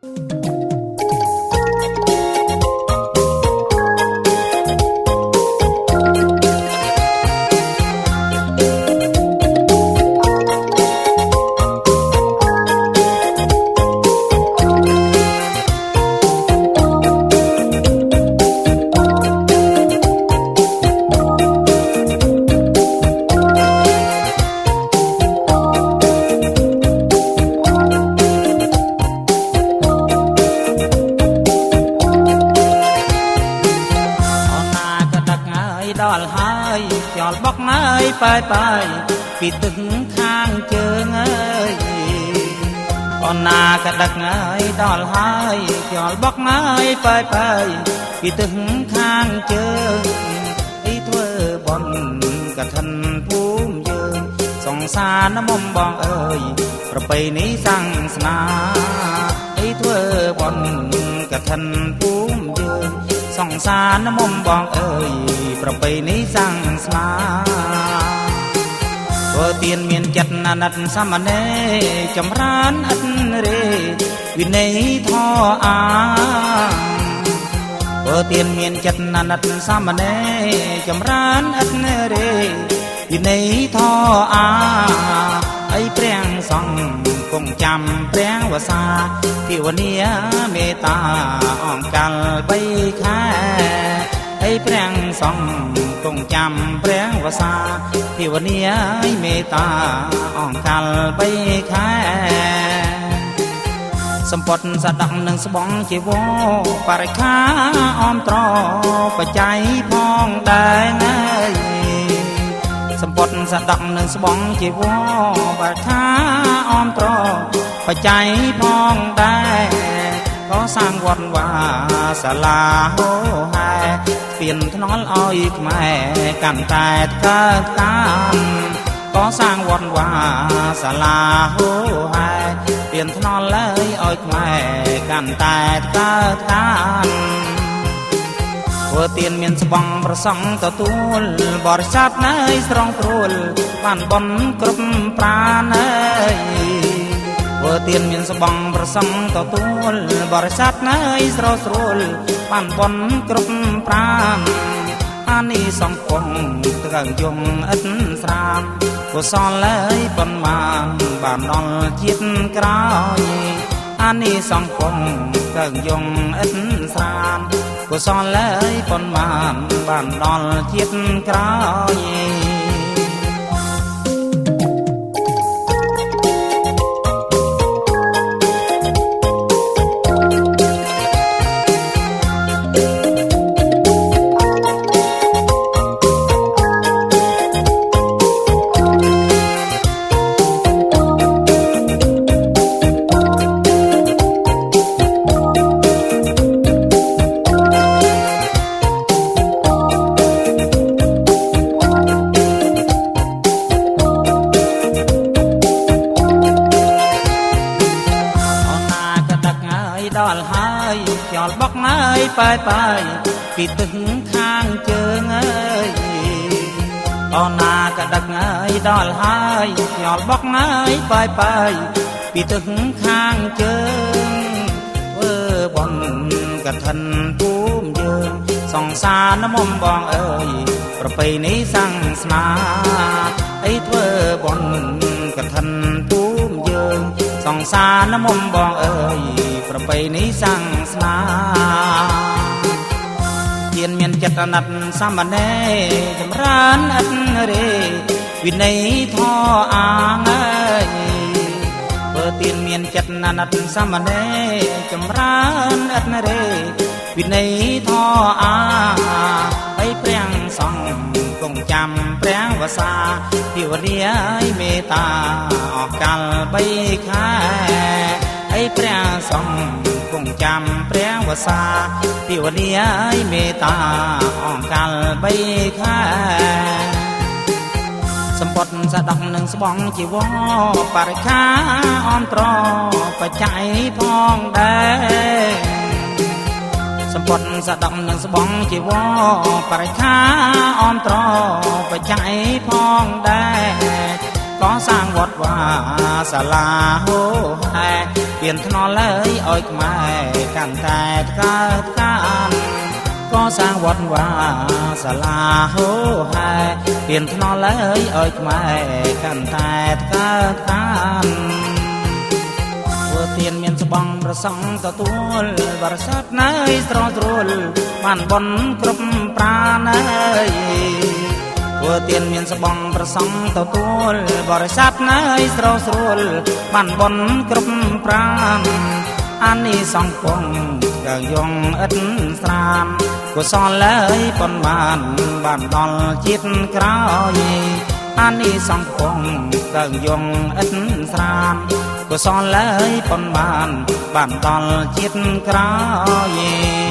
ដល់ហើយខ្យល់បក់ណើយបាយពីទឹកខាងជើងអើយអូនណាក៏ដឹកហើយដល់ហើយខ្យល់បក់ណើយបាយពីទឹកខាងជើងអីធ្វើបន់កឋិនភូមិយើងសង្សារណាមុំបងអើយប្រពៃណីសាសនាអីធ្វើបន់កឋិនភូមិយើងសង្សារណាមុំបងអើយប្រពៃណីសាសនាធ្វើទានមានចិត្តអាណិតសាមណេរចម្រើនឥតរេវិន័យធម៌អាធ្វើទានមានចិត្តអាណិតសាមណេរចម្រើនឥតរេវិន័យធម៌អាអីព្រះសង្ឃគង់ចាំព្រះវសាភាវនាមេត្តាអង្កល3ខែអីព្រះសង្ឃគង់ចាំព្រះវសាភាវនាមេត្តាអង្កល3ខែសម្ពត់សដងនឹងស្បង់ជីវរបរិខាអមត្របច្ច័យផងដែរណាយសម្ពត់សដងនឹងស្បង់ជីវរបរិខាអមត្របច្ច័យផងដែរក៏សាងវត្តវាសាលាហោហែស្ពានថ្នល់ឲ្យខ្មែរកាន់តែកើតតាមក៏សាងវត្តវាសាលាហោហែស្ពានថ្នល់ឲ្យខ្មែរកាន់តែកើតតាមធ្វើទានមានស្បង់ប្រសង់ទទួលបរិស័ទណើយស្រងព្រួលបានបន់គ្រប់ប្រាណើយធ្វើទានមានស្បង់ប្រសង់ទទួលបរិស័ទណើយស្រស់ស្រួលបានបន់គ្រប់ប្រាណអានិសង្ឃពងត្រូវយងឥតស្រាមកុសលលើយប៉ុន្មានបានដល់ជាតិក្រោយអានិសង្ឃពងត្រូវយងឥតស្រាមកុសលលើយប៉ុន្មានបានដល់ជាតិក្រោយដល់ហើយខ្យល់បក់ណើយបាយពីទឹកខាងជើងអើយអូនណាក៏ដឹកហើយដល់ហើយខ្យល់បក់ណើយបាយពីទឹកខាងជើងធ្វើបន់កឋិនភូមិយើងសង្សារណាមុំបងអើយប្រពៃណីសាសនាអីធ្វើបន់កឋិនភូមិយើងសង្សារណាមុំបងអើយប្រពៃណីសាសនាទានមានចិត្តអាណិតសាមណេរចម្រើនឥតរេវិន័យធម៌អាងអើយបើទានមានចិត្តអាណិតសាមណេរចម្រើនឥតរេវិន័យធម៌អាហើយព្រះសង្ឃគង់ចាំព្រះវសាភាវនាមេត្តាអង្កល3ខែអីព្រះសង្ឃគង់ចាំព្រះវសាភាវនាមេត្តាអង្កល3ខែសម្ពត់សដងនឹងស្បង់ជីវរបរិខាអមត្របច្ច័យផងដែរសម្ពត់សដងនឹងស្បង់ជីវរបរិខាអមត្របច្ច័យផងដែរก็สร้างวัดว่าศาลาโหแห่เปลี่ยนถนนเลยอ้อยแม่กันแต่เกิดการก็สร้างวัดว่าศาลาโหแห่เปลี่ยนถนนเลยอ้อยแม่กันแต่เกิดการเตียนเมียนสบังประสังตะตัวบริษัทนายตรอตรุลบ้านบนกรุบปราณยเตียนเมียนสบังประสังตะตัวบริษัทนายตรอตรุลบ้านบนกรุบปราณอันนี้สองปงกังยงอันสรามกุศลเลยปนบ้านดอลจิตกรอยอันนี้สองปงกังยงอันสรามก็สอนเลยปนบ้านตอนจิตกรอย